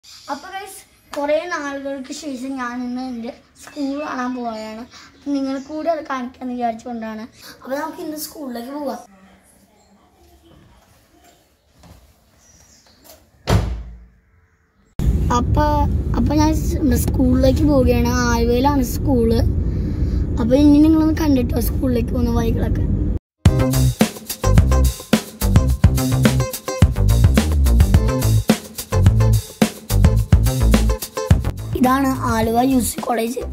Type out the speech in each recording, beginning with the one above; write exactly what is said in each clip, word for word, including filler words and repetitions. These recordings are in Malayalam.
അപ്പോൾ ഗൈസ് കുറേ നാളുകൾക്ക് ശേഷം ഞാൻ ഇന്ന് എൻ്റെ സ്കൂൾ കാണാൻ പോവുകയാണ്. നിങ്ങൾ കൂടെ അത് കാണിക്കാമെന്ന് വിചാരിച്ചുകൊണ്ടാണ്. അപ്പോൾ നമുക്ക് ഇന്ന് സ്കൂളിലേക്ക് പോവാം. അപ്പോൾ അപ്പോൾ ഞാൻ സ്കൂളിലേക്ക് പോവുകയാണ്. ആലുവയിലാണ് സ്കൂള്. അപ്പോൾ ഇനി നിങ്ങളൊന്ന് കണ്ടിട്ടോ സ്കൂളിലേക്ക് പോകുന്ന വഴികളൊക്കെ. ഇതാണ് ആലുവ യു സി കോളേജ്.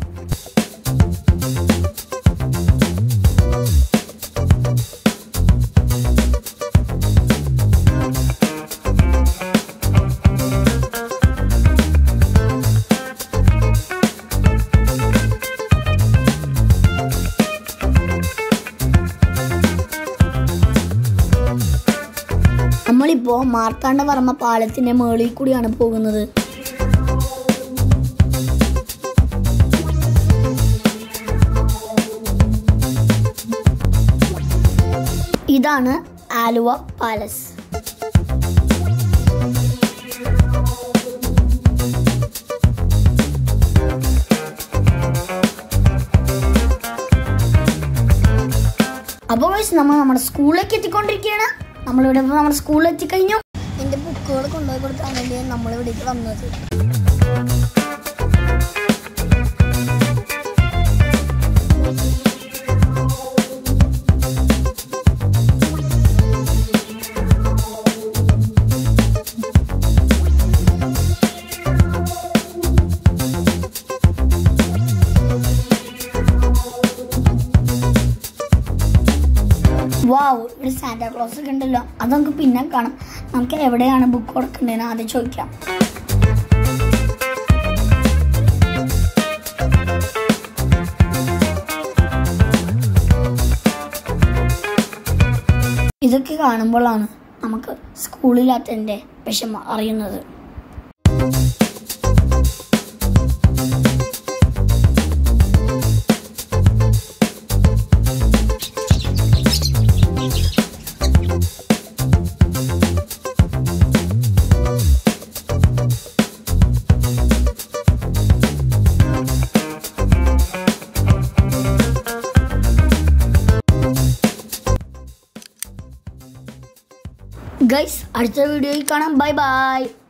നമ്മളിപ്പോൾ മാർത്താണ്ഡവർമ്മ പാലത്തിൻ്റെ മുകളിൽ കൂടിയാണ് പോകുന്നത്. ഇതാണ് ആലുവ പാലസ്. അപ്പോൾ നമ്മൾ നമ്മുടെ സ്കൂളിലേക്ക് എത്തിക്കൊണ്ടിരിക്കുകയാണ്. നമ്മളിവിടെ നമ്മുടെ സ്കൂളിൽ എത്തിക്കഴിഞ്ഞു. എൻ്റെ ബുക്കുകൾ കൊണ്ടുപോയി കൊടുക്കാൻ വേണ്ടി നമ്മളിവിടേക്ക് വന്നത്. വാവ്, ഇവിടെ സാന്റാക്ലോസ് ഒക്കെ ഉണ്ടല്ലോ. അത് നമുക്ക് പിന്നെ കാണാം. നമുക്ക് എവിടെയാണ് ബുക്ക് കൊടുക്കേണ്ടതെന്ന് ആദ്യം ചോദിക്കാം. ഇതൊക്കെ കാണുമ്പോഴാണ് നമുക്ക് സ്കൂളില്ലാത്തതിൻ്റെ വിഷമം അറിയുന്നത്. ഗൈസ്, അടുത്ത വീഡിയോയിൽ കാണാം. Bye by.